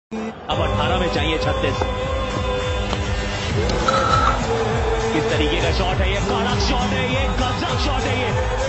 अब 18 में चाहिए 36। किस तरीके का शॉट है ये, कड़क शॉट है ये, गजब शॉट है ये।